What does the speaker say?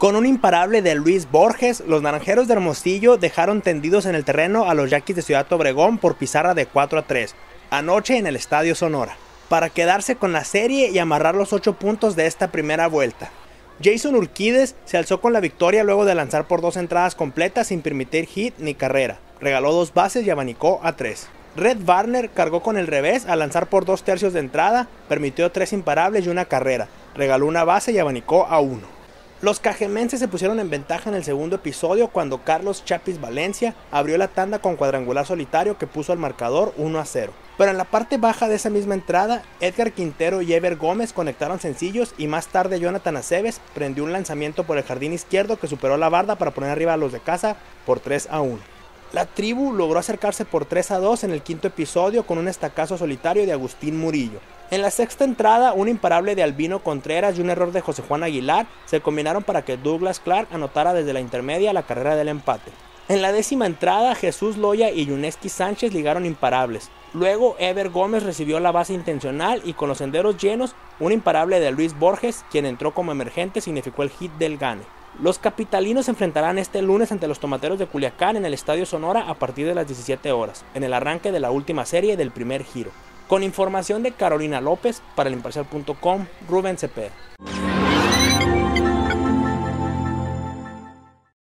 Con un imparable de Luis Borges, los Naranjeros de Hermosillo dejaron tendidos en el terreno a los Yaquis de Ciudad Obregón por pizarra de 4-3, anoche en el Estadio Sonora, para quedarse con la serie y amarrar los 8 puntos de esta primera vuelta. Jason Urquídez se alzó con la victoria luego de lanzar por 2 entradas completas sin permitir hit ni carrera, regaló 2 bases y abanicó a 3. Red Warner cargó con el revés al lanzar por 2/3 de entrada, permitió 3 imparables y 1 carrera, regaló 1 base y abanicó a 1. Los cajemenses se pusieron en ventaja en el segundo episodio cuando Carlos Chapis Valencia abrió la tanda con cuadrangular solitario que puso al marcador 1-0. Pero en la parte baja de esa misma entrada, Edgar Quintero y Ever Gómez conectaron sencillos y más tarde Jonathan Aceves prendió un lanzamiento por el jardín izquierdo que superó la barda para poner arriba a los de casa por 3-1. La tribu logró acercarse por 3-2 en el quinto episodio con un estacazo solitario de Agustín Murillo. En la sexta entrada, un imparable de Albino Contreras y un error de José Juan Aguilar se combinaron para que Douglas Clark anotara desde la intermedia la carrera del empate. En la décima entrada, Jesús Loya y Yuneski Sánchez ligaron imparables. Luego, Ever Gómez recibió la base intencional y con los senderos llenos, un imparable de Luis Borges, quien entró como emergente, significó el hit del gane. Los capitalinos se enfrentarán este lunes ante los Tomateros de Culiacán en el Estadio Sonora a partir de las 17 horas, en el arranque de la última serie del primer giro. Con información de Carolina López, para el Imparcial.com, Rubén Cepeda.